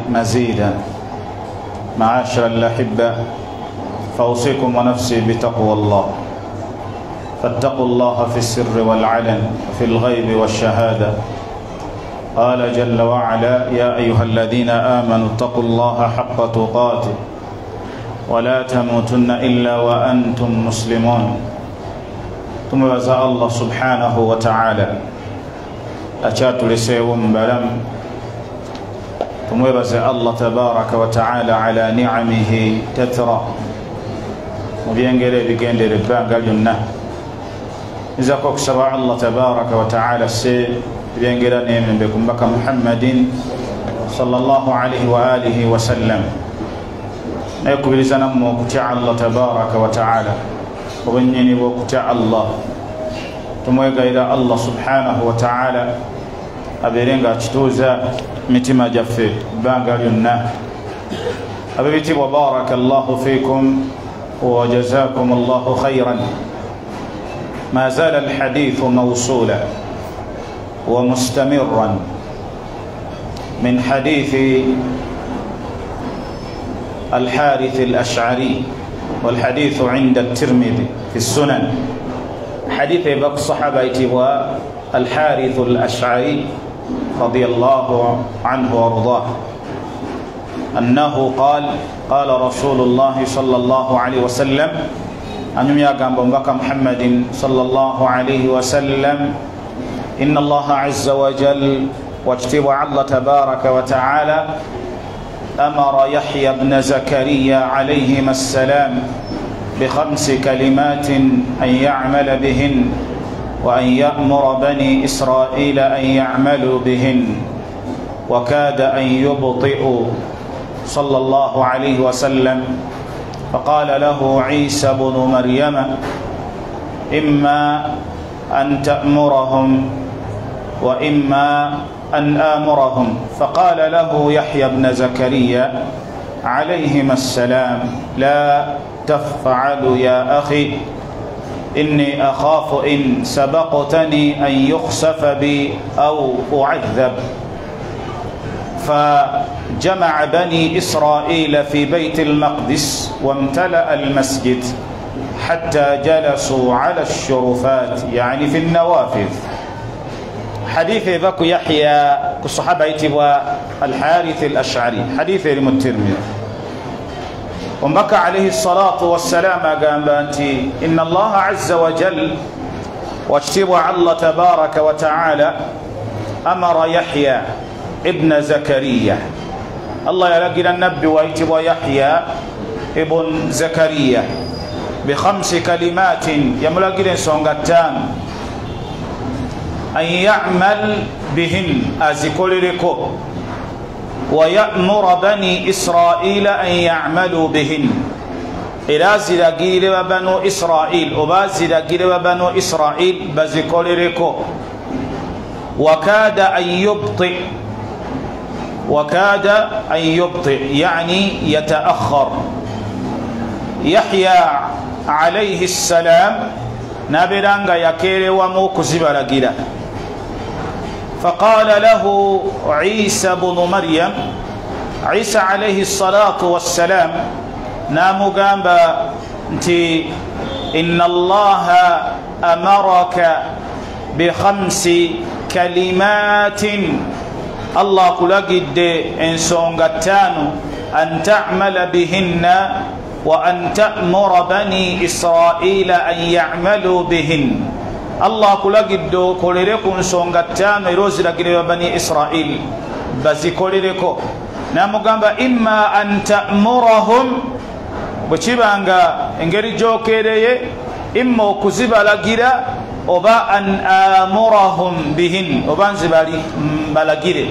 مزيدا. معاشر الأحبة، فأوصيكم ونفسي بتقوى الله، فاتقوا الله في السر والعلن وفي الغيب والشهادة. قال جل وعلا: يا أيها الذين آمنوا اتقوا الله حق تقاته ولا تموتن إلا وأنتم مسلمون. ثم وزع الله سبحانه وتعالى أشات لسيوم بلم. ثم وزع الله تبارك وتعالى على نعمه تترى وبينجري بيجندر بانجل جنة. إذا كوك سبع الله تبارك وتعالى سي بينجري نيمن بكم بك محمد صلى الله عليه وآله وسلم. نيكو بلزنم وكتع الله تبارك وتعالى وبنيني وكتع الله. ثم يقول الله سبحانه وتعالى أبيرينغا تشتوزا متما جفي بانغال ينا أبيتي وبارك الله فيكم وجزاكم الله خيرا. ما زال الحديث موصولا ومستمرا من حديث الحارث الأشعري، والحديث عند الترمذي في السنن. حديث بك صحابة والحارث الأشعري رضي الله عنه وارضاه أنه قال: قال رسول الله صلى الله عليه وسلم، أن يقام بك محمد صلى الله عليه وسلم: إن الله عز وجل واجتب الله تبارك وتعالى أمر يحيى بن زكريا عليهما السلام ب5 كلمات أن يعمل بهن وأن يأمر بني إسرائيل أن يعملوا بهن، وكاد أن يبطئ صلى الله عليه وسلم، فقال له عيسى بن مريم: إما أن تأمرهم وإما أن آمرهم. فقال له يحيى بن زكريا عليهما السلام: لا تفعل يا أخي، إني أخاف إن سبقتني أن يخسف بي أو أعذب. فجمع بني إسرائيل في بيت المقدس وامتلأ المسجد حتى جلسوا على الشرفات، يعني في النوافذ. حديث ذاك يحيى كصحابة والحارث الأشعري، حديث الترمذي. ومبكى عليه الصلاة والسلام قال بانتي: إن الله عز وجل واجتب الله تبارك وتعالى أمر يحيى ابن زكريا. الله يلقي النبي ويجب يحيى ابن زكريا ب5 كلمات يملقي سونغتان أن يعمل بهن أزكول لكو، ويأمر بني إسرائيل أن يعملوا بهن. إلى زلقيل بنو إسرائيل وبازلقيل بنو إسرائيل بزكول لكو. وكاد أن يبطئ يعني يتأخر. يحيى عليه السلام نابرانغا يكير وموكزب لقيلا. فقال له عيسى بن مريم، عيسى عليه الصلاة والسلام نامو قامبا انتي: إن الله أمرك ب5 كلمات، الله قلقد إنسونغتان أن تعمل بهن وأن تأمر بني إسرائيل أن يعملوا بهن. الله قلقد كوليركو إنسونغتان يروز لقلب بني إسرائيل بزي كوليركو. نامو قامبا: إما أن تأمرهم بچبانغا انجري جو كيري، إما كزيبا لقيرا، وبا أن آمرهم بهن، وبا انزبالي بلقيري.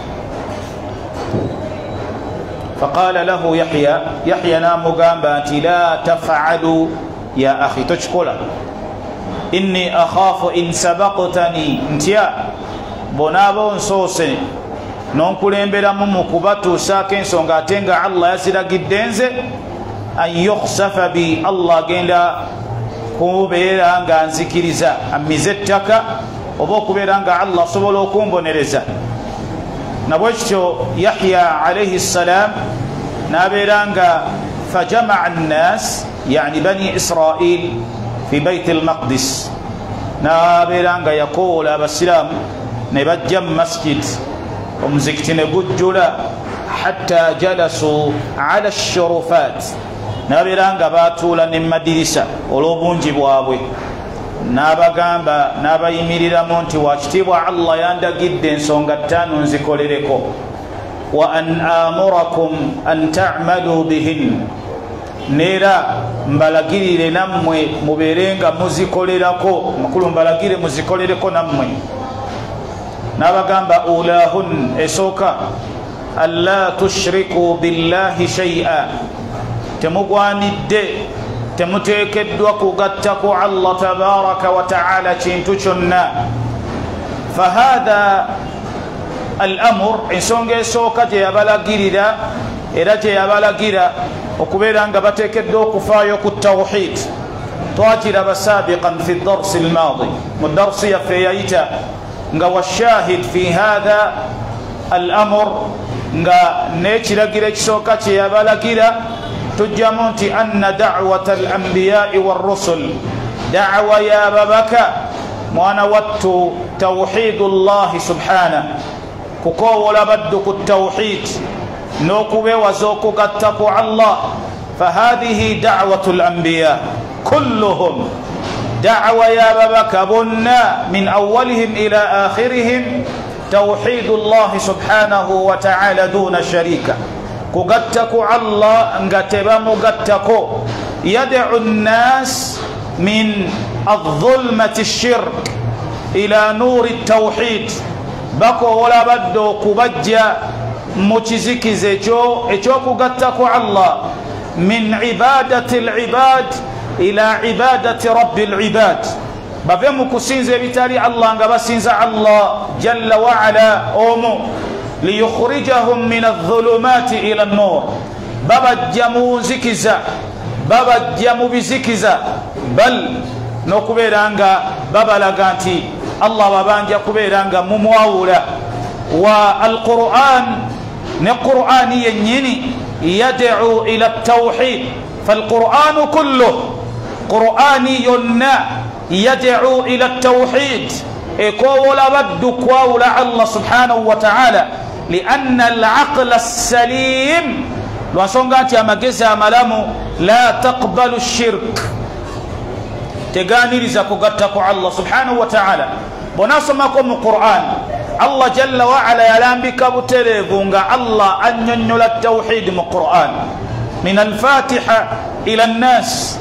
فقال له يحيى نامو قامبا: لا تفعلوا يا أخي، تشكولا، إني أخاف إن سبقتني انتيا بنابو نصوصني نونكولين بلا ممكوباتو ساكن سونغاتنغا الله يسيرا جدنزي أن يخسف بي الله جندا كوبيرا نغانزكيريزا أميزتك وبو كوبيرا نغا الله سبولو كومبونيريزا. nabwekityo Yahya alayhi salam naberanga fajama'a an-nas yani bani Israil fi bayt al-Maqdis naberanga yakola abasilamu ne bajja mu masjid omuzikiti ne gujjula hatta jalasu ala ash-shurufat naberanga batuula ne madirisa olw'obungi bwabwe n'abagamba n'abayimiriramu nti wakitiibwa Allah yandagidde ensonga ttaano nzikolereko wa an amurakum an ta'malu bihin neera mbalagirire nammwe mubeerenga muzikolerako makulu mbalagire muzikolereko nammwe n'abagamba ulahun esooka alla tushriku billahi shay'a temugwanidde temuteekeddwa kugatta ku Allah tabaraka wa ta'ala kintu kyonna fahadha al-amr ensonga esooka gye yabalagirira era gye yabalagira okubeera nga bateekeddwa okufaayo ku tawhid twakiraba sabiqan fi darsi al-maadi mu darsi yaffe yayita nga washahid fi hadha al-amr nga n'ekiragiro ekisooka kye yabalagira tujjamu nti anna da'wata al-anbiya'i war-rusul da'wa ya babaka mwana wattu tawhidullahi subhanahu kukowola baddu ku tawhid n'okubeewaza okugatta ku Allah fahadihi da'watu al-anbiya kulluhum da'wa ya babaka bonna min awwalihim ila akhirihim tawhidullahi subhanahu wa ta'ala duna sharika kugattaku Allah nga tebamugattako yad'u an-nas min adh-dhulmati ash-shirk ila nuri at-tawhid bakowola badde okubajja mu kizikizo ekyokugattaku Allah min ibadati al-ibad ila ibadati rabbi al-ibad bave mu kusinza ebitali Allah nga basinza Allah jalla wa ala omu liyukhrijahum min adh-dhulumati ila an-nur babajja mu nzikiza babajja mu bizikiza bal n'okubeera nga babalaga nti Allah babanja kubeera nga mumwawula wa al-Qur'an ne Qur'ani yennyini yad'u ila at-tawhid fal-Qur'anu kulluhu Qur'ani yonna yad'u ila at-tawhid ekowola baddu kwawula Allah subhanahu wa ta'ala لأن العقل السليم لوانسونغا تي امagezi amalamu لا تقبل الشرك teganiriza kugatta ku Allah subhanahu wa ta'ala bonasomako mu Qur'an Allah jalla wa ala yalambika buterevu nga Allah annyonnyola tawhid mu Qur'an min al-Fatiha ila an-nas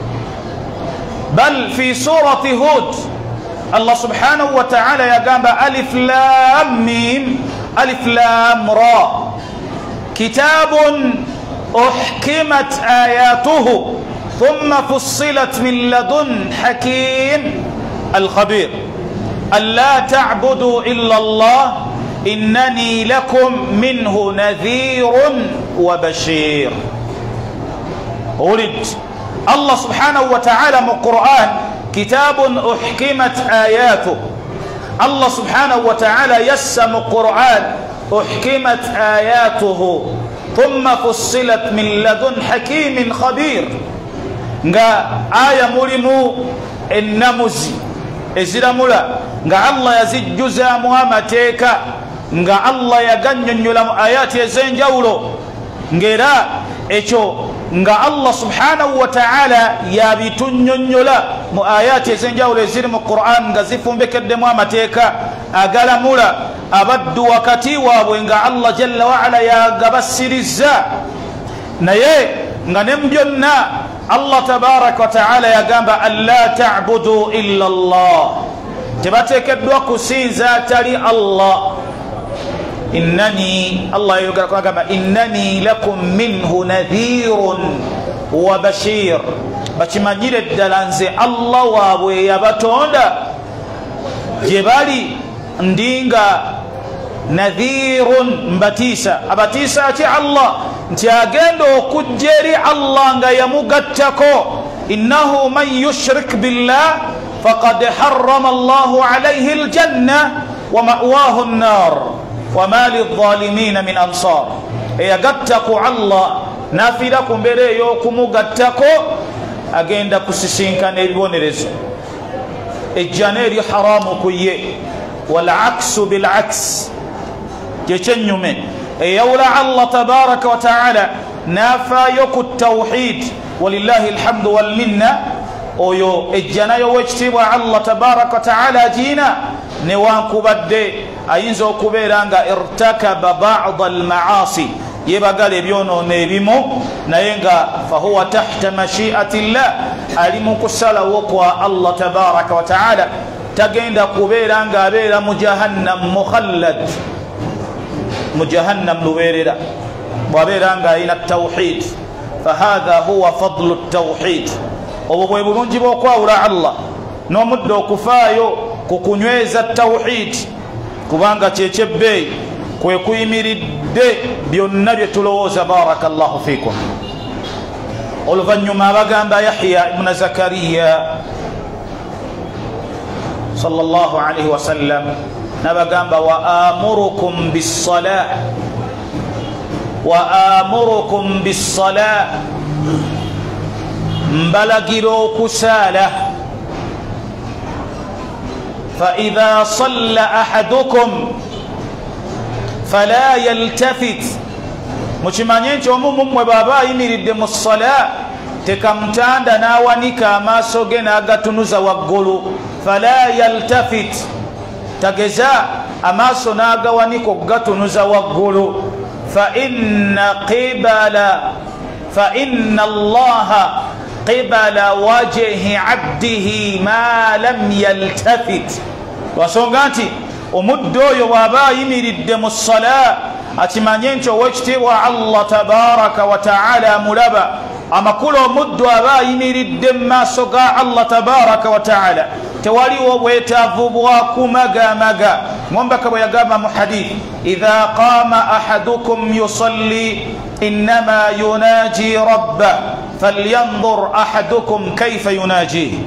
bal fi surati Hud Allah subhanahu wa ta'ala yagamba alif lam mim ألف لام را كتاب أحكمت آياته ثم فصلت من لدن حكيم الخبير ألا تعبدوا إلا الله إنني لكم منه نذير وبشير ولد الله سبحانه وتعالى من القرآن كتاب أحكمت آياته الله سبحانه وتعالى يسم القرآن أحكمت آياته ثم فصلت من لدن حكيم خبير nga aya mulimu ennamuzi eziramula nga Allah yazijjuzaamu amateeka nga Allah yagannyonnyola mu ayati ez'enjawulo ng'era ekyo nga Allah subhanahu wa ta'ala yabitunnyonnyola mu ayati ez'enjawulo eziri mu Qur'an nga zifumbekeddemu amateeka agalamula abaddu wakati waabwe nga Allah jalla wa ala yagabasirizza naye nga ne mu byonna Allah tabaraka wa ta'ala yagamba alla ta'budu illa Allah tebateekeddwa kusinza atali Allah innani Allah yagamba innani lakum minhu nadhirun wa bashir bakimanyire ddala nze Allah waabwe yabatonda gye bali ndinga nadhirun mbatiisa abatiisa ati Allah nti agenda okujja eri Allah nga yamugattako innahu man yushrik billah faqad harrama Allahu alayhi aljanna wa ma'wahu an-nar وما للظالمين من أنصار يغتكو الله نافلكم بريوكم غتكو agenda kusisinkana ebibonerezo ejjana eri haramu kuye walaksu bilaks jechenyume eyawula Allah tabaraka wa taala nafayo ku tawhid walillahi alhamdu wal minna oyo ejjana yo wekitibwa Allah tabaraka wa taala jina ne wankubadde ayinza okubeera nga irtakaba ba'd al maasi yebagala ebyonoona ebimu naye nga fahuwa tahta mashiati llah ali mu kusalawo kwa Allah tabaraka wa taala tagenda kubeera nga abeera mu jahannam mukhallad mu jahannam lubeerera bwabeera nga alina tawhid fahadha huwa fadlu tawhid obwo bwe bulungi bw'okwawula Allah n'omuddo okufaayo ku kunyweza tawhid kubanga kyekyebbeeyi kwe kuyimiridde byonna bye tulowooza. Barakallahu fikum. oluvannyuma abagamba Yahya ibn Zakariya sallallahu alayhi wa sallam nabagamba wa amurukum bis-salah mbalagira okusaala fa idha salla ahadukum fala yaltafit mukimanye nti omu mmwe baba ayimiridde mu ssala tekamutanda n'awanika amaaso ge n'agatunuza waggulu. Fala yaltafit tageza amaaso n'agawanika okugatunuza waggulu. fa inna allaha qibala wajhi abdihi ma lam yaltafit wasonga nti omuddu oyo bw'aba ayimiridde mu ssala akimanye nti owekitiibwa Allah tabaraka wa taala mulaba. amakulu omuddu aba ayimiridde mu maaso ga Allah tabaraka wa taala tewaliwo bwetaavu bwa kumagamaga. Omubaka bwe yagamba mu hadith idha qama ahadukum yusalli innama yunaji rabba falyanzur ahadukum kayfa yunajihi.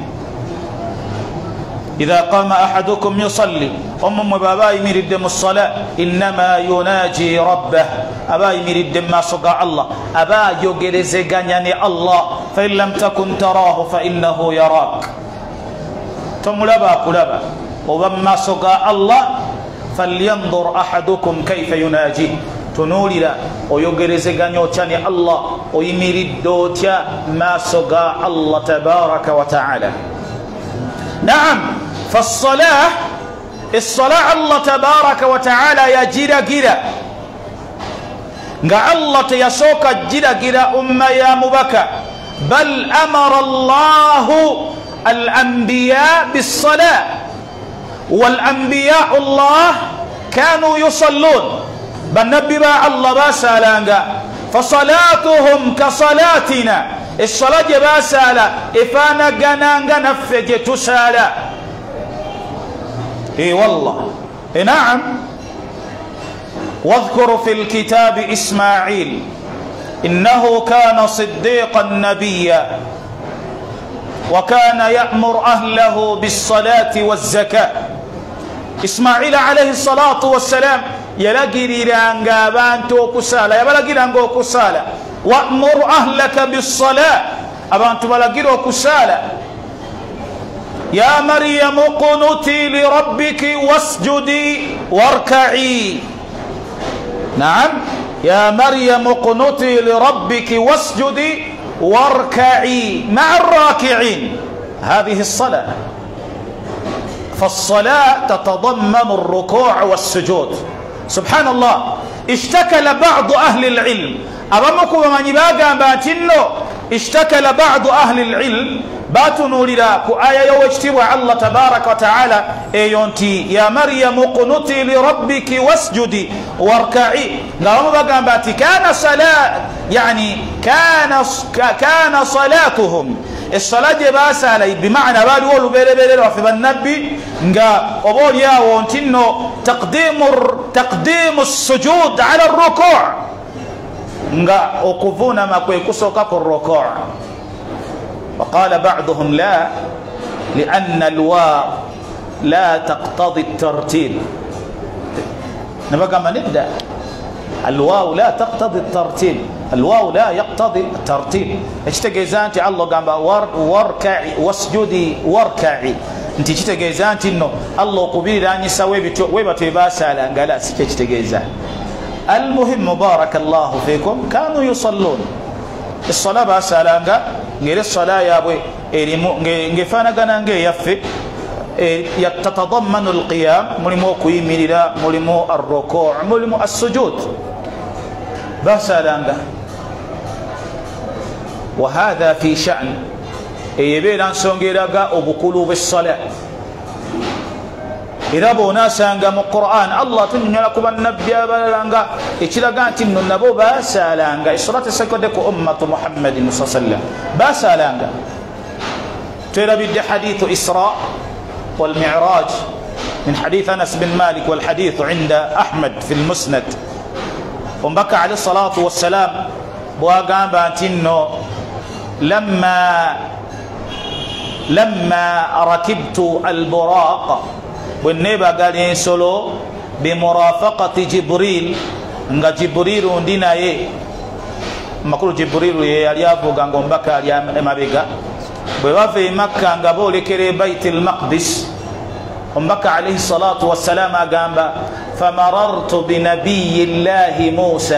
إذا قام أحدكم يصلي أمم بابا يميرد الصلاة إنما يناجي ربه أبا يميرد ما صقع الله أبا يجرزقني الله فإن لم تكن تراه فإنه يراك ثم لبا وبما صقع الله فلينظر أحدكم كيف يناجي تنولي لا ويجرزقني وتاني الله ويميرد ما صقع الله تبارك وتعالى. نعم فالصلاة الله تبارك وتعالى يا جيرا جيرا نقع الله تيسوك جيرا جيرا يا مبكى بل أمر الله الأنبياء بالصلاة والأنبياء الله كانوا يصلون بالنبي الله باسالانغا فصلاتهم كصلاتنا الصلاة باسالا إفانا جنانغا نفج تسالا. إي والله نعم. واذكر في الكتاب إسماعيل إنه كان صديقا نبيا وكان يأمر أهله بالصلاة والزكاة. إسماعيل عليه الصلاة والسلام يلقي لانغا بانتو كسالا يبلغي لانغو كسالا وأمر أهلك بالصلاة أبانتو بلغيرو كسالا يا مريم قنتي لربك واسجدي واركعي. نعم يا مريم قنتي لربك واسجدي واركعي مع الراكعين. هذه الصلاة. فالصلاة تتضمن الركوع والسجود. سبحان الله اشتكل بعض أهل العلم أبامكم من يباقى باتنو اشتكل بعض أهل العلم باتنوا للا كآية يوجتبوا الله تبارك وتعالى ايونتي يا مريم قنتي لربك واسجدي واركعي. لهم بقى باتي كان صلاة يعني كان صلاتهم الصلاة باسا علي بمعنى بالي ولو بيلي وفي بالنبي نقا وبول يا وانتنو تقديم السجود على الركوع نقا وقفونا ما كويكسوكا الركوع. وقال بعضهم لا لأن الواو لا تقتضي الترتيب نبقى من نبدأ الواو لا تقتضي الترتيب الواو لا يقتضي الترتيب اشتجيزانتي الله قام واركعي واسجدي واركعي انت اشتجيزانتي انه الله قبيل ان يسوي ويبتو باسالا قال اشتجيزان المهم بارك الله فيكم كانوا يصلون الصلاة باسالا غير الصلاة يا ابوي ngefana gana nge yaffe يتضمن القيام ملمو كويميرا ملمو الركوع ملمو السجود باسالانغا وهذا في شأن يبيران سونغيراغا وبكلوا بالصلاة إذا بوناسانغا من القرآن الله تنجي لكم النبي بالانغا إشلاغانتي النبو باسالانغا إصلاة سكودك أمة محمد صلى الله عليه وسلم باسالانغا ترى بدي حديث إسراء والمعراج من حديث أنس بن مالك والحديث عند أحمد في المسند ومبكى عليه الصلاة والسلام بواقان بانتينو لما ركبت البراق والنبا قال ينسلو بمرافقة جبريل nga جبريل ndina ye makulu جبريل yaliavuga ngo mbaka ali emabega bwe bave Makka nga boolekere Baitul Maqdis ombaka alayhi salatu wassalam agamba famarartu binabiyillahi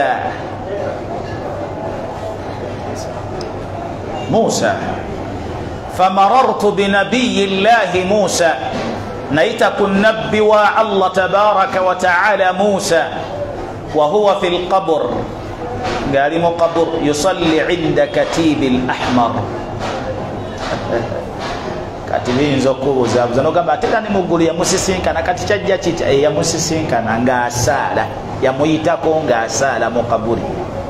Musa famarartu binabiyillahi Musa naitaku nabbi wa Allah tabaraka wa ta'ala Musa wa huwa fil qabr qali mu qabr yusalli 'inda katibil ahmar kati binza okubuuzabuuza nogamba ate tani muggulu yamusisinkana kati kyajja kita yamusisinkana ng'asaala yamuyitako ng'asaala mu kaburi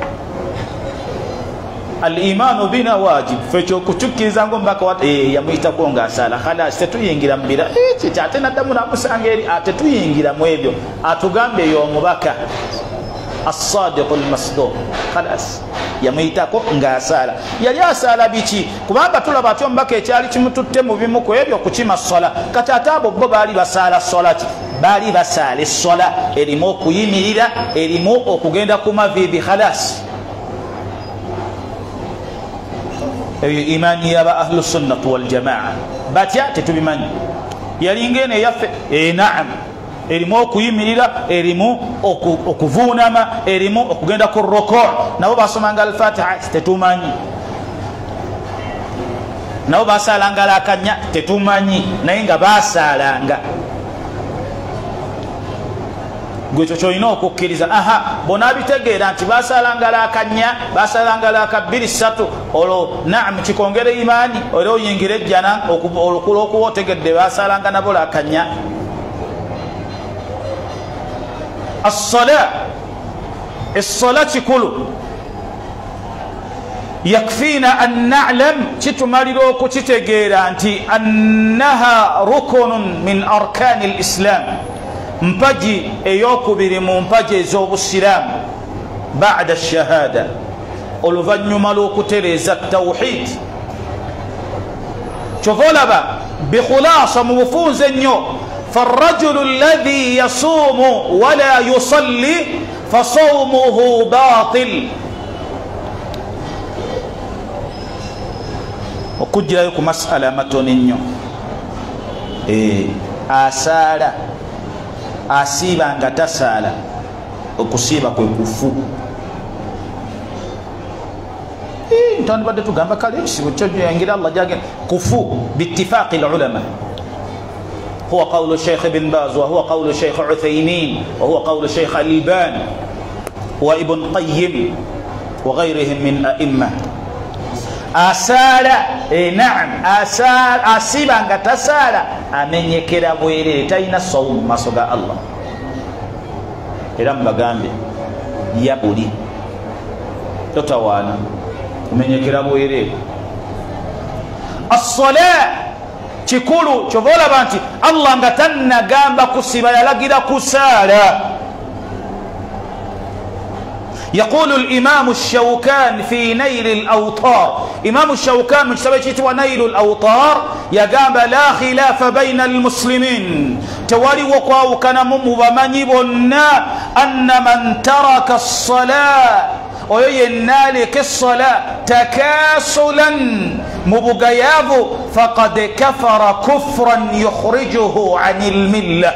al-imanu bina wajib fecho kuchukiza ngo mbaka wat yamuyitako ng'asaala khalas tetuyingira mbira kiti ate naddamu namusanga eri ate tuyingira mu ebyo atugambe y'omubaka as-sadiq al-masduq khalas yamuyitako ng'asaala yali asaala biki kubanga tulaba ati omubaka ekyali kimututte mu bimu ku ebyo kukima sola kati ate abo bo baali basaala sola ki baali basaala essola erimu okuyimirira erimu okugenda ku maviibi khalas eyo imaani yaba ahlu sunnati wal jamaa batya tetubimanyi yali ngene yaffe naam erimu okuyimirira erimu okuvuunama erimu okugenda ku rukuu nabo basomanga al-Fatiha tetumanyi nabo basaalanga lakanya tetumanyi naye nga basaalanga gwekyo kyolina okukkiriza bona bitegeera nti basaalanga lakanya basaalanga lakabbiri ssatu olwo naam kikongere imaani era oyingira ejjana olukula okuba otegedde basaalanga nabo lakanya الصلاة كله يكفينا أن نعلم تتماليروكو تتجيرانتي أنها ركن من أركان الإسلام مباجي ايوكو بريمو مباجي زوب السلام بعد الشهادة ولفنو مالوكو تريز التوحيد شوفوا لبا بخلاصة موفوز النيو فالرجل الذي يصوم ولا يصلي فصومه باطل وكجلا يكو مسألة متونينيو asala asiba nga tasala okusiba kwe kufu ntoni badde tugamba kale ekisibo kyo yangira Allah jage kufu biittifaqi ulama هو قول الشيخ بن باز وهو قول الشيخ عثيمين وهو قول الشيخ الألباني وابن قيم وغيرهم من أئمة asala naam asala asiba nga tasala amenyekera bwerere talina sawmu maaso ga Allah era mbagambe yabuli totawaana kumenyekera bwerere as-salat kikulu kyovolaba nti Allah nga tannagamba kusiba yalagira kusaala يقول الإمام الشوكان في نيل الأوطار إمام الشوكان من سبيت ونيل الأوطار يقام لا خلاف بين المسلمين توالي وقاو كان ممبمني بنا أن من ترك الصلاة وينالك الصلاة تكاسلا مبغياب فقد كفر كفرا يخرجه عن الملة.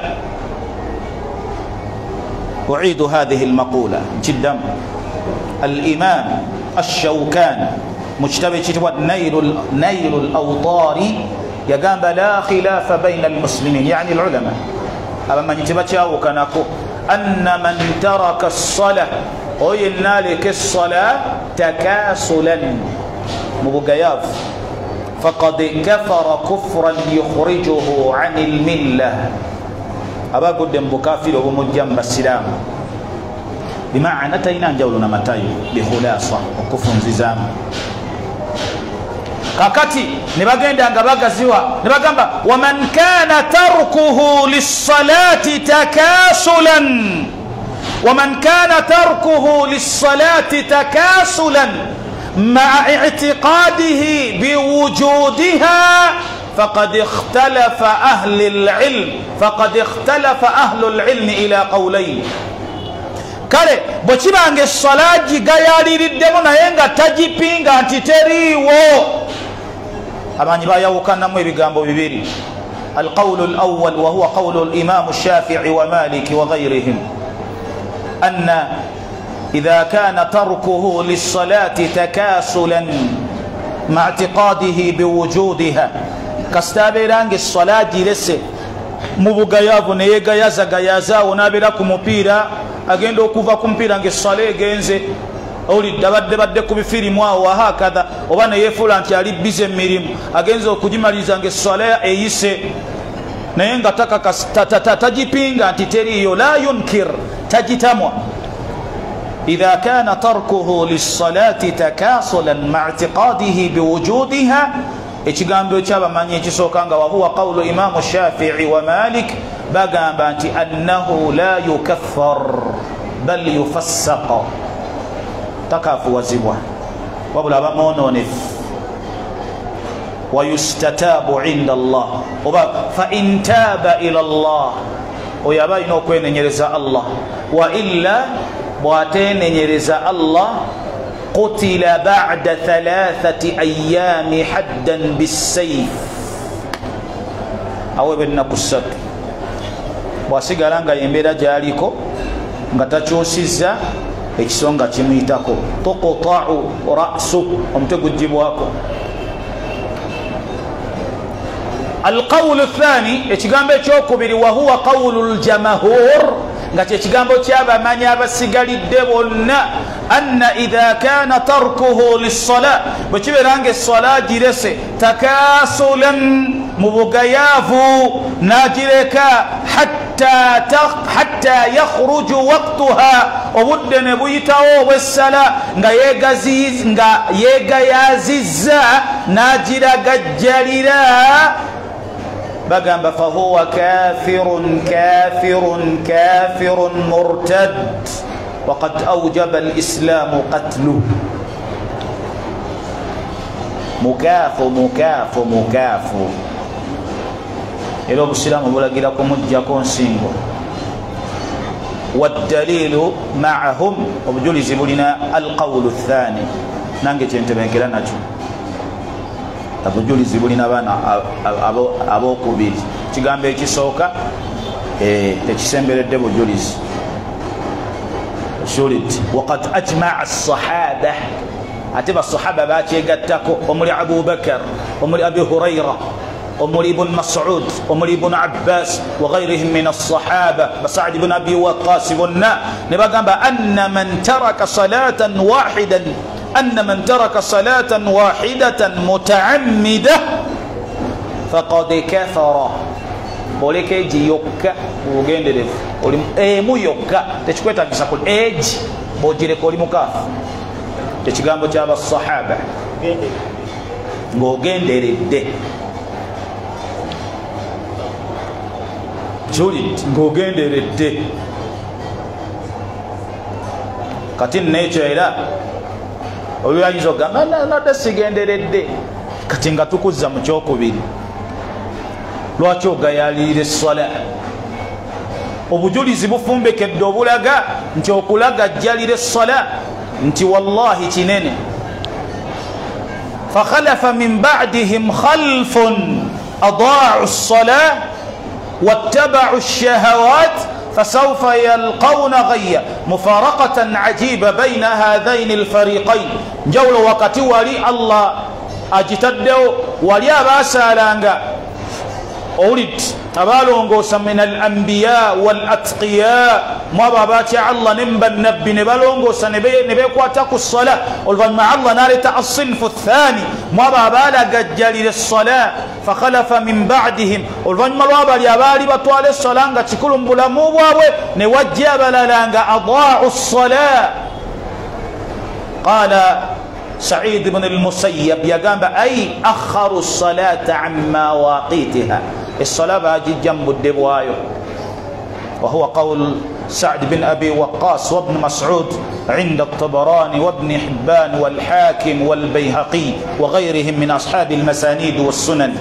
أعيد هذه المقولة جدا. الإمام الشوكان مجتبى نيل الأوطار يقام لا خلاف بين المسلمين يعني العلماء أما من يتبتشاو كناكو أن من ترك الصلاة وينالك الصلاة تكاسلا مبغياب فقد كفر كفرا يخرجه عن الملة. أبا قدم بكافر ومجمع السلام بمعنى تينا جولنا متاي بخلاصة وكفر ززام kakati nibagenda nga bagaziwa nibagamba waman kana tarkuhu lis-salati takasulan waman kana tarkuhu lis-salati takasulan ma'a i'tiqadihi biwujudiha فقد اختلف أهل العلم إلى قولين. kale bwekibange essola gigayaliriddemu naye nga tagipinga nti teriiwo amanyi bayawukanamu ebigambo bibiri. القول الأول وهو قول الإمام الشافعي ومالك وغيرهم أن إذا كان تركه للصلاة تكاسلا مع اعتقاده بوجودها kastabiranga الصلاة جلسه mubugayavu neyegayaza onabera ku mupiira agenda okuva ku mupiira ng'essala egenze olidde badde ku bifirimu awo wahakadha oba neyefuula nti ali bize emirimu agenza okugimaliza ng'essala eyise naye nga tagipinga nti teriyo la yunkir tagitamwa. إذا كان تركه للصلاة تكاسلا مع اعتقاده بوجودها ekigambo ky'abamanyi ekisooka nga wahuwa qawlu imamu Shafi'i wa Malik bagamba nti annahu la yukaffar bal yufassaqa takafuwazibwa wabula bamwononefu wa yustatabu inda Allah oba fa in taaba ila Allah oyo aba alina okwenenyereza Allah wa illa bw'ateenenyereza Allah قتل بعد 3 أيام حدا بالسيف أو ابن قصة bw'asigala nga embeera gy'aliko nga takyusizza ekisonga kimuyitako tuqta'u ra'su omutwe gugibwako. القول الثاني ekigambo ekyokubiri وهو قول الجمهور nga kyekigambo ky'abamanyi abasigalidde bonna anna idha kana tarkuhu lis-salah bwe kibeeranga essola girese takasulan mu bugayaavu n'agireka hatta yakhruju waqtuha obudde ne buyitawo obw'essala nga yeegayazizza n'agiragajjalira bagamba fahuwa kafirun murtad waqad awjaba al-islamu qatluhu. mukaafu era obusiraamu bulagira kumuggyako nsingo. waddalilu ma'ahum obujulizi bulina alqawlu athani nange kyentebenkera nakyo obujulizi bulina baana abokubiri kigambo ekisooka tekisemberedde bujulizi shulid waqad ajma'a as-sahaba ate basahaba bakyegattako omuli Abubakar omuli Abi Hurayra omuli Ibn Mas'ud omuli Ibn Abbas wa ghayrihim min as-sahaba Sa'd ibn Abi Waqqas bonna ne bagamba anna man taraka salatan muta'ammida faqad kafara. oleka eji yokka ogenderevu oli emu yokka tekikwetagisa ku eji bogireka oli mukaafu. ekigambo ky'abasahaba ng'ogenderedde julit ng'ogenderedde kati nekyo era oluyinza okugamba nadde sigenderedde kati nga tukuzza mu kyokubiri lwaki ogayalirira essala obujulizi bufumbekedde obulaga nti okulaga jjalira essala nti wallahi kinene fakhalafa min ba'dihim khalfun adaa'u as-salah wattaba'u ash-shahawat فسوف يلقون غيا مفارقة عجيبة بين هذين الفريقين جول وقت ولي الله أجتدوا ولي أباسالانغا أولد أبالونغوس من الأنبياء والأتقياء ما باباتي الله نمبا النبي نبالونغوس نبيكوا تاكو الصلاة والفنمع الله نارتا الصنف الثاني ما بابالا قجالي للصلاة فخلف من بعدهم والفنمع الوابا ليابالي بطوال الصلاة تكلم بلامو بوابي نوجه بلالانغا أضاعوا الصلاة قال سعيد بن المسيب يقام أي أخروا الصلاة عن مواقيتها الصلاة باجي جنب الدبوايو وهو قول سعد بن أبي وقاص وابن مسعود عند الطبراني وابن حبان والحاكم والبيهقي وغيرهم من أصحاب المسانيد والسنن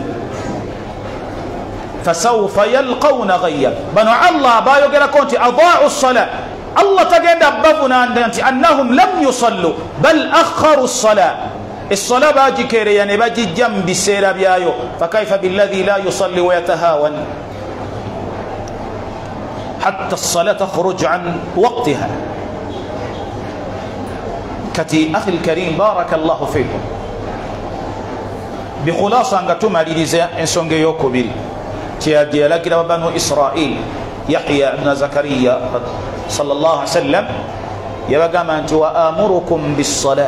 فسوف يلقون غيا بنو الله بايو قال كنت أضاعوا الصلاة الله تجد بابنا أنهم لم يصلوا بل أخروا الصلاة الصلاة باجي كيري يعني باجي جنب سيرا بيايو فكيف بالذي لا يصلي ويتهاون حتى الصلاة تخرج عن وقتها كتي أخي الكريم بارك الله فيكم بخلاصة أنكتم للزاء إنسونجي يوكو بيري تيادي لك بنو إسرائيل يحيى بن زكريا صلى الله عليه وسلم يبقى من وآمركم بالصلاة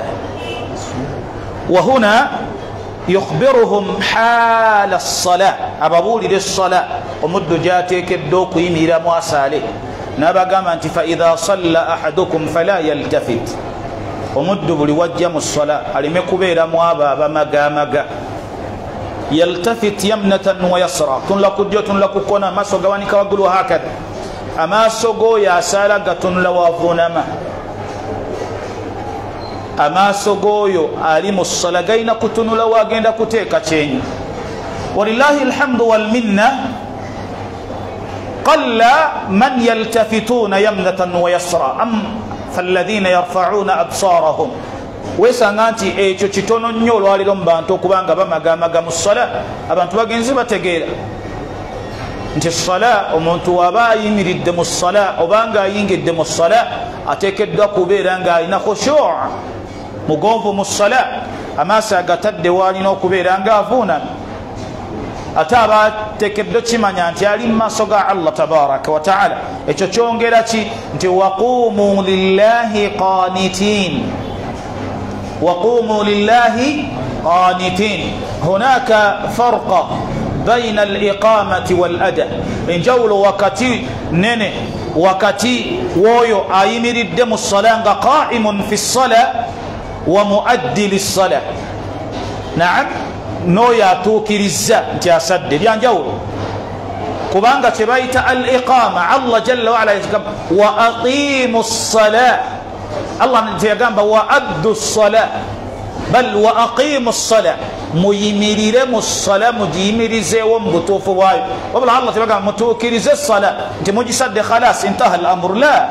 وهنا يخبرهم حال الصلاة أبابول للصلاة ومد جاتك الدوك يمير مواسالي نبقى من فإذا صلى أحدكم فلا يلتفت ومد بلوجم الصلاة ألمكو بير موابا مقا يلتفت يمنة ويسرى تنلقو جو تنلقو كونا ما سوغواني كواقلوا هكذا أما سوغو يا سالة تنلوافونما أما سوغويو أليم الصلاة غينا كتنلوا غينا كتيكا تشيني ولله الحمد والمنة قل من يلتفتون يمنة ويسرى أم فالذين يرفعون أبصارهم wesanganti ekyo kitono nnyo olwaliro mu bantu okubanga bamagamaga mu ssala abantu bagenzi bategeera nti ssala omuntu waba ayimiridde mu ssala obanga ayingidde mu ssala ateekeddwa kubeera ng'alina khushu' mugonvu mu ssala amaaso agatadde waalina okubeera ng'avuunama ate aba ateekeddwa kimanya nti ali mu maaso ga Allah tabaraka wa taala ekyo kyongera ki nti waqumu lillahi qanitin وقوموا لله قانتين هناك فرق بين الإقامة والأداء إن جول وكتي نني وكتي ويو أيمر الدم الصلاة قائم في الصلاة ومؤدي للصلاة نعم نويا توكي رزا تياسد يعني جول كبانغا تبايت الإقامة الله جل وعلا يتكلم وأقيموا الصلاة الله نتيجان وأدوا الصلاة بل وأقيموا الصلاة ميميريم الصلاة مجيميريزي ومبطوف واي وبلا الله تبقى متوكيريزي الصلاة انت مجسد خلاص انتهى الأمر لا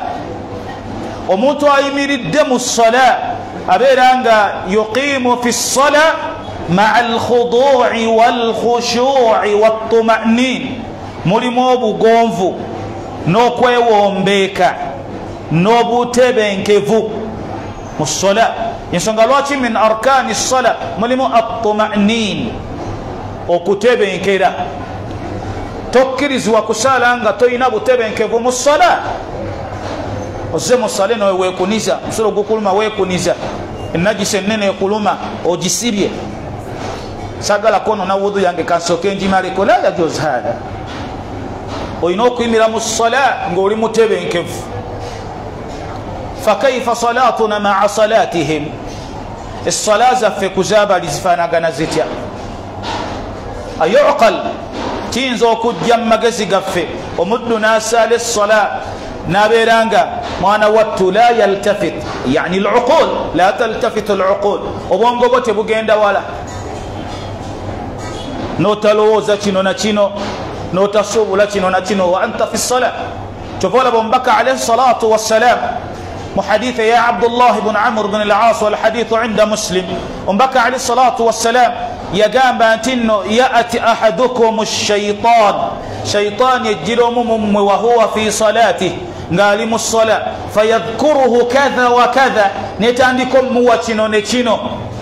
ومتو أيميري الدم الصلاة أبيرانغا يقيم في الصلاة مع الخضوع والخشوع والطمأنين مولموبو غونفو نوكوي ومبيكا nobutebenkevu mu ssola ensonga lwaki min arkani ssola mulimu at-tuma'nin okutebenkera tokkirizibwa kusaala nga toyina butebenkevu mu ssola ozze mu ssala eno weekuniza musolo gukuluma weekuniza enajisa ennene ekuluma ogisibye sagala konona wudhu yange kansooke njimaleko la yajuzu hada oyina okuyimira mu ssola ng'oli mutebenkevu فكيف صلاتنا مع صلاتهم الصلاة زف كزابة لزفانا غنزتيا أيعقل تينزو كجم مغزي غف ومدنا سال الصلاة نابيرانغا mwana wattu la yaltafit yani al-uqul la taltafit al-uqul obongo bote bugenda wala notalowooza kino na kino notasuubula kino na kino wa anta fi salat tuvola bombaka alayhi salatu wassalam محديث يا عبد الله بن عمرو بن العاص والحديث عند مسلم ومبكى عليه الصلاة والسلام يقام بانتنو يأتي أحدكم الشيطان شيطان يجرم وهو في صلاته قال الصلاة فيذكره كذا وكذا نتاندكم مواتنو نتشنو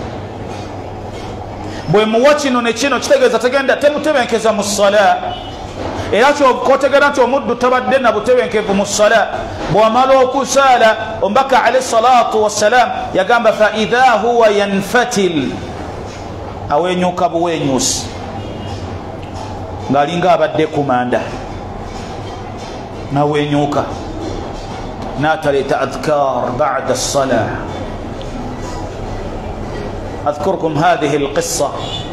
بوي مواتنو نتشنو تتجز تجند تمتبنكز الصلاة era kyokotegera nti omuddu tabadde na butebenkevu mu ssala bw'amala okusala omubaka alayhi salatu wassalam yagamba fa idha huwa yanfatil awenyuka buwenyusi ng'alinga abadde kumanda nawenyuka n'ataleeta adhkar ba'da as-sala أذكركم هذه القصة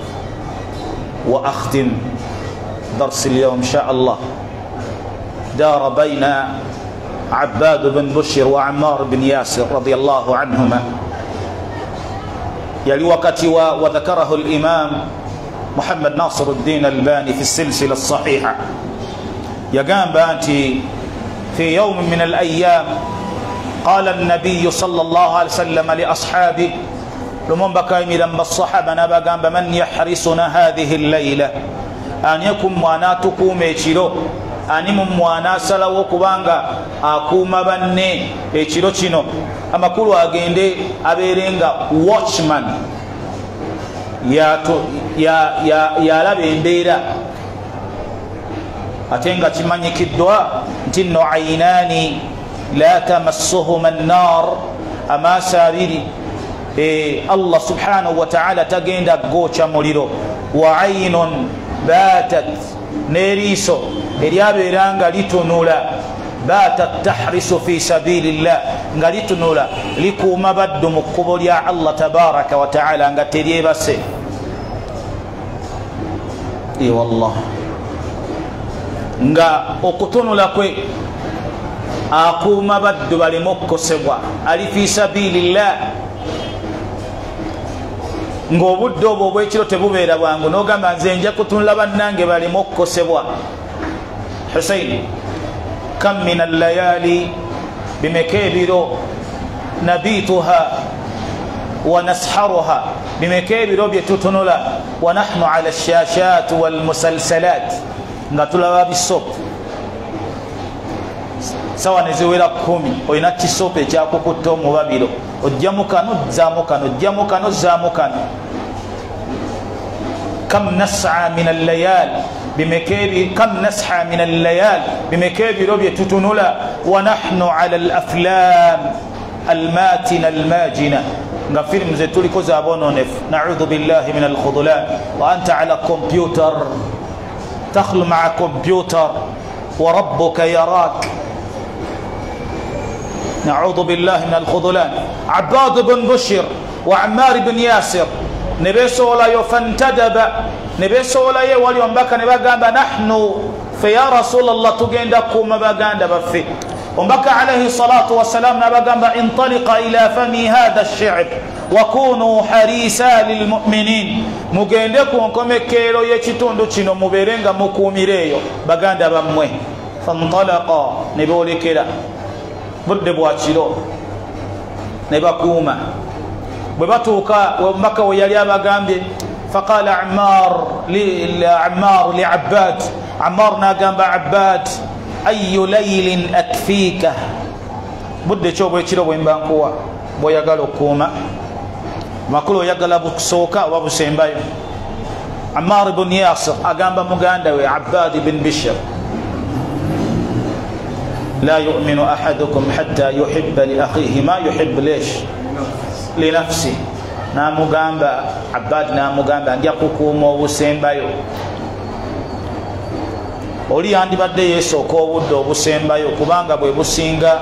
وأختم درس اليوم إن شاء الله. دار بين عباد بن بشر وعمار بن ياسر رضي الله عنهما يلي وقت وذكره الإمام محمد ناصر الدين الألباني في السلسلة الصحيحة. يقام بانتي في يوم من الأيام قال النبي صلى الله عليه وسلم لأصحابه لمن بكى من الصحابة نبقى من يحرسنا هذه الليلة أن يكون مواناتكم يشيرو أن موانا سلاو كبانغا أكوما بني يشيرو تشينو أما كلو أجندي أبيرينغا watchman ya labendera atenga chimanyi kidwa ntinno aynani la tamassuhuma an-nar ama sabiri Allah subhanahu wa ta'ala tagenda gocha muliro wa aynun batat neriso eryaberanga litunula batat tahrisu fi sabilillah nga litunula likuma baddu mu kkubo lya Allah tabaraka wa ta'ala nga teryebase wallah nga okutunula kwe akuma baddu balimu okukosebwa ali fi sabilillah ng'obudde obwo obwekiro tebubeera bwangu n'ogamba nze nja kutunula bannange balimu okukosebwa. Husaini kam min allayali bimeka ebiro nabituha wa nasharuha bimeka ebiro bye tutunula wa nahnu ala alshashat walmusalsalat nga tulaba bisopu sawa neziwera 10 olina kisopu ekyakukutta omubabiro ojjamu kano zzaamu kano ojjamu kano zzaamu kano. kam nas'a min allayal bimekebi kam nas'a min allayal bimekebiro bye tutunula wa nahnu ala alaflam almatina almajina nga film ze tuliko za bononefu na'udhu billahi min alkhudlan wa anta ala computer takhlu ma'a computer wa rabbuka yarak نعوذ بالله من الخذلان. عباد بن بشر وعمار بن ياسر نبيسو لا يفنتدب نبيسو لا يولي ومبكى نبغى نحن فيا رسول الله تجندكم مبغى بفي ومبكى عليه الصلاة والسلام نبغى انطلق إلى فم هذا الشعب وكونوا حريسا للمؤمنين مجندكم كم كيلو يشتون دشينو مبرنغا مكوميريو بغى بموه فانطلقا نبولي كلا budde bwakiro ne bakuuma bwe batuuka Makka we yali abagambye faqala Ammar li Abbad Ammar n'agamba Abbad ayu laylin akfika budde ki obwekiro bwe mba nkuwa bw'oyagala okukuuma makulu oyagala busooka oba busembayo. Ammar ibn Yasir agamba muganda we Abbad ibn Bishr لا يؤمن أحدكم حتى يحب لأخيه ما يحب ليش لنفسه. نامو غامبا عباد نامو غامبا نجاكوكوما obusembayo oli yandibadde yeesooka obudde obusembayo kubanga bwe businga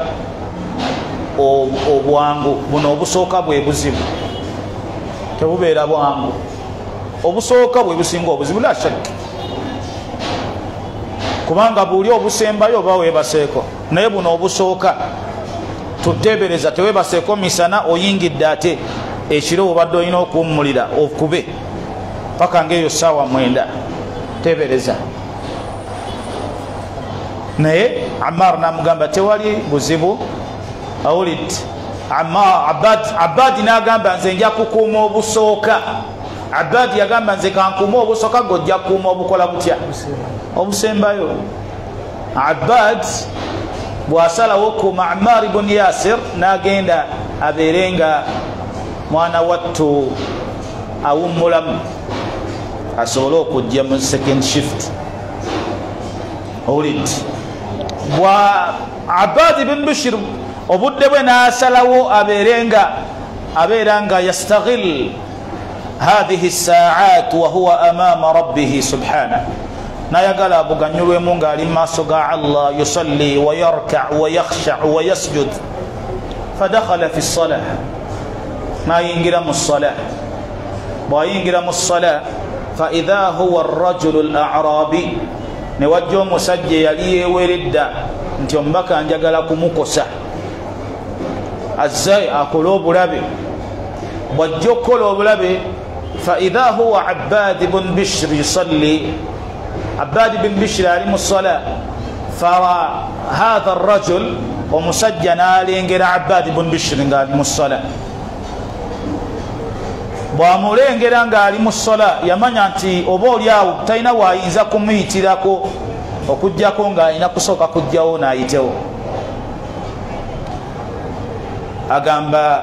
obwangu buno obusooka bwe buzibu tebubeera bwangu obusooka bwe businga obuzibu la shakki kubanga buli obusembayo oba weebaseeko naye buno obusooka tutebereza tewebaseeko misana oyingidde ate ekiro obadde olina okuwummulira okube paka ngaeyo ssaawa 9 tebereza. naye Ammar namugamba tewali buzibu awulidde. Abbad nagamba nze nja kukuuma obusooka. Abbad yagamba nze kankuuma obusooka gojja kukuuma obukola butya obusembayo. Abbad bwasalawo kuuma Ammar ibn Yasir nagenda abeerenga mwana wattu awummulamu asobole okujja mu second shift owulidde. bwa Abbad ibn Bishr obudde bwe nasalawo abeeranga yastaghil هذه الساعات وهو أمام ربه سبحانه نايقال أبو غنيول ومونغا لما سقع الله يصلي ويركع ويخشع ويسجد فدخل في الصلاة ما ينقرم الصلاة وينقرم الصلاة فإذا هو الرجل الأعرابي نوجه مسجي يليه ورد انت ينبكى أن يقلكم مكسة الزي أقلوب لبي وجه قلوب لبي فإذا هو عباد بن بشر يصلي عباد بن بشر عليه الصلاة فرى هذا الرجل ومسجنا لينجر عباد بن بشر عليه الصلاة bw'amulengeranga ali mu ssola yamanya nti oba oliawo talina waayinza kumuyitirako okujjako ng'alina kusooka kujjawo n'ayitewo. agamba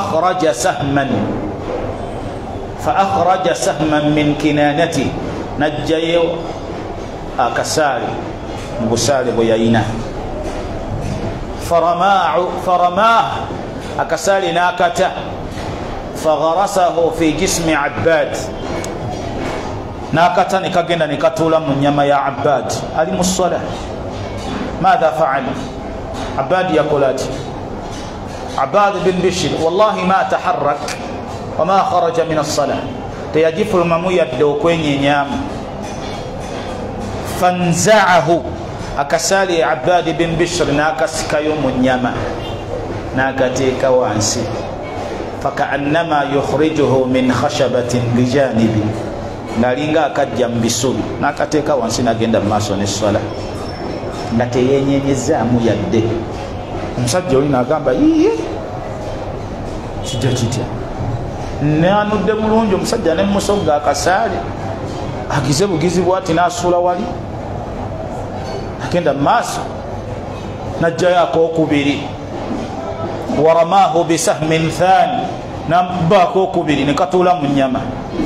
فأخرج سهما من كنانتي نجيو أكسالي مبسالي بيينا فرماه أكسالي ناكته فغرسه في جسم عباد ناكته نكاجنا نكتولا من يما يا عباد ألم الصلاة. ماذا فعل عباد يقولات عباد بن بشر والله ما تحرك وما خرج من الصلاة تيجف المموية دوكوين نيام فانزعه أكسالي عباد بن بشر ناكس كيوم نياما ناكتيك وانسي فكأنما يخرجه من خشبة بجانبي نالينغا كجم بسول ناكتيك وانسي ناكيند ماسون الصلاة ناتييني نزامو يده مسجل ناكامبا kijja nanudde mulungi omusajja ne musogga akasaali agize bugizi bwati n'asuula wali agenda maaso najjayo akokubiri waramaahu bisahmin thani nabbaako okubiri ne katuula mu nnyama.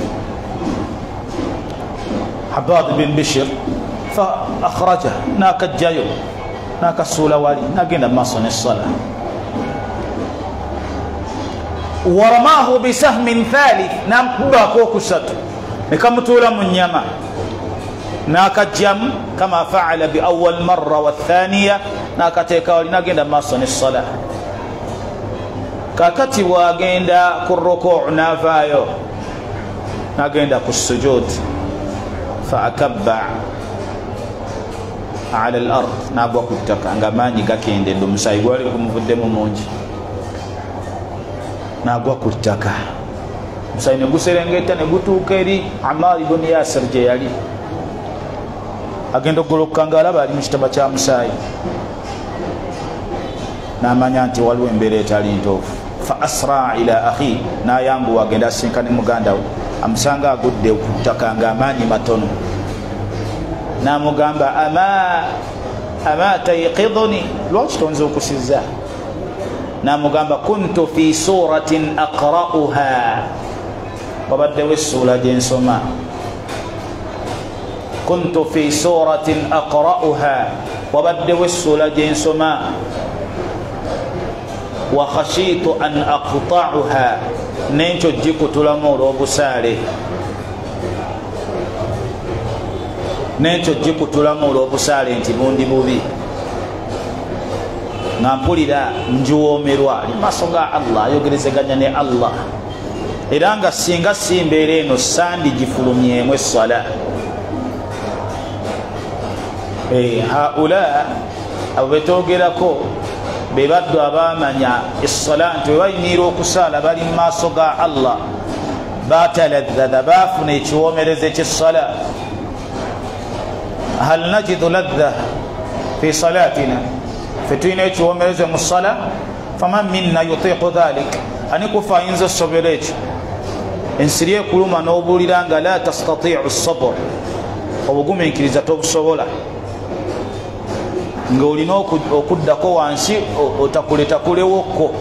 Abbad bin Bishr fa akhraja nakajjayo nakasuula wali nagenda maaso n'essala. ورماه بسهم ثالث نباكو كسد نكمتولا من يما ناكجم كما فعل بأول مرة والثانية ناكتيكا ولناقين ما صن الصلاة كاكتي واقين كالركوع نافايو ناقين كالسجود فأكبع على الأرض نابوكو التكا نغماني كاكين دي لمساي ولكم فدمو مونجي nagwa ku ttaka musayi ne guserengeta ne gutuuka eri Ammar ibn Yasir gye yali agenda okugoloka ng'alaba ali mu kitaba kya musaayi n'amanya nti waliwo embeera etali ntuufu. fa asra ila akhi n'ayanguwa agenda asinkane muganda we amusanga agudde ku ttaka ng'amaanyi matono n'amugamba ama tayqiduni lwaki tonze okusiza namugamba kuntu fi suratin aqra'uha wabaddewo essula gyensoma kuntu fi suratin aqra'uha wabaddewo essula gyensoma wa khashitu an aqta'uha nenkyo gikutulamu olw'obusaale nti bundi bubi nga mpulira njuwoomerwa ali maaso ga Allah ayogerezeganya ne Allah era nga singa simbeera eno sandi gifulumyemu essala. haula abo betwogerako bebaddu abamanya essala nti webayinira okusaala bali mu maaso ga Allah bataladhadha baafuna ekiwoomereza ekyessala. hal najidu ladha fi salatina, fe tulina ekiwoomereza mu ssala. faman minna yutiqu dhalik, ani kufa ayinza osobera ekyo. ensiri ekuluma n'obuulira nga la tastatiu sabr, obugumiikiriza tobusobola, nga olina okuddako wansi otakuletakulewokko,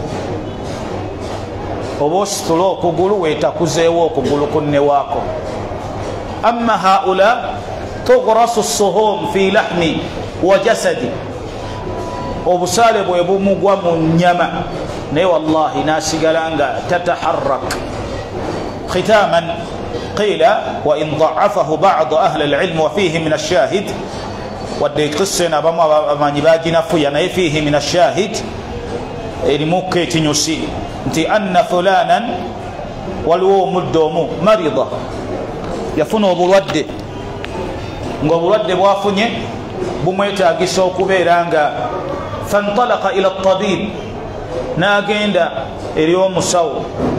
oba ositula okugulu weetakuzeewo okugulu kunnewaako. amma haula tughrasu suhum fi lahmi wa jasadi, obusaale bwe bumugwa mu nnyama naye wallahi nasigala nga tataharrak. ختاما قيل وإن ضعفه بعض أهل العلم وفيه من الشاهد، وديت قصنا بما أماني باجنا فينا فيه من الشاهد الموكي تنسي انت أن فلانا والو مدومو مريضة يفنو بالود بالود بوافني بميتا قصو كبيرانغا فانطلق إلى الطبيب ناقين اليوم مساو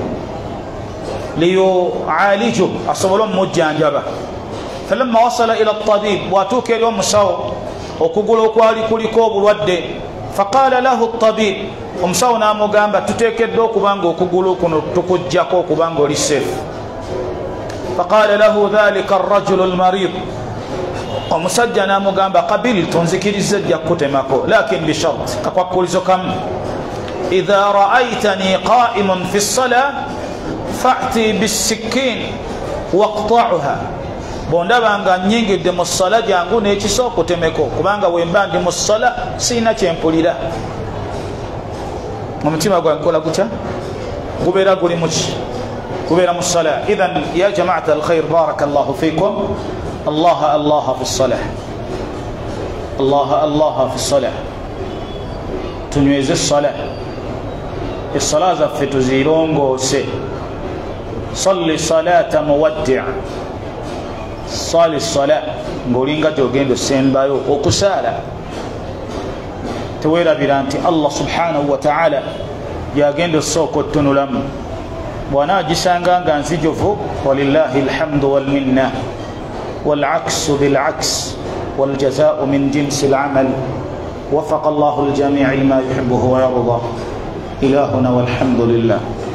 ليعالجه أصبرون مجانجبا. فلما وصل إلى الطبيب واتوك اليوم مساو وكقولوا كوالي كولي كوب الود، فقال له الطبيب ومساونا مغامبا تتكدو كبانغو كقولوا كنو تكجاكو كبانغو للسيف. فقال له ذلك الرجل المريض ومسجنا مغامبا قبلت ذكر الزجا كتماكو لكن بشرط كقول زكم إذا رأيتني قائم في الصلاة فأتي بالسكين واقطعها. bondaba nga nnyingidde mu ssala jangu n'ekisoko temeko, kubanga wemba ndi mu ssala sirina kyempulira. omutima gwange kola gutya gubeera guli muki, gubeera mu ssala. idhan ya jamaata alkhair barakallahu fikum. allaha allaha fi ssalah, allaha allaha fi ssalah. tunyweze essala, essala zaffe tuzirongoose. صلي صلاة مودع، صلي الصلاة ngolinga jogendo sembayo okusala tewera biranti Allah subhanahu wa ta'ala yagendo soko tunulamu bwana gisanga nga nzijovu. walillahi alhamdu wal minna wal aksu bil aks wal jazaa'u min jinsi al amal. وفق الله الجميع لما يحبه ويرضى. إلهنا والحمد لله.